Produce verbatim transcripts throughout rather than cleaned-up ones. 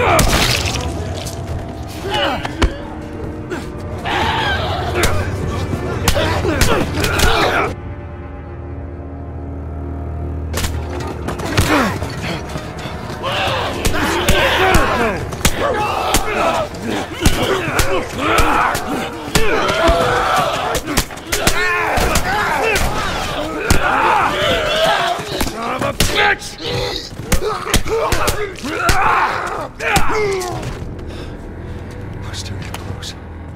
We're still too close.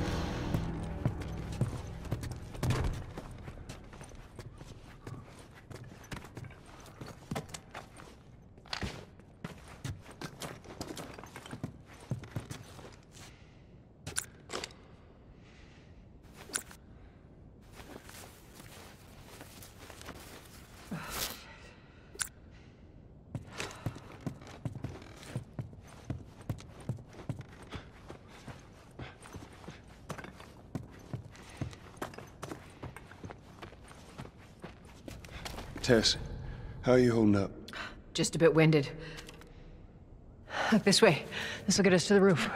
Tess, how are you holding up? Just a bit winded. Look this way. This will get us to the roof.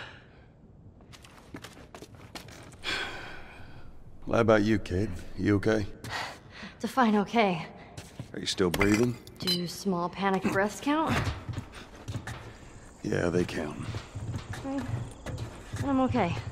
Well, how about you, kid? You okay? Define okay. Are you still breathing? Do small panic breaths count? Yeah, they count. I'm okay.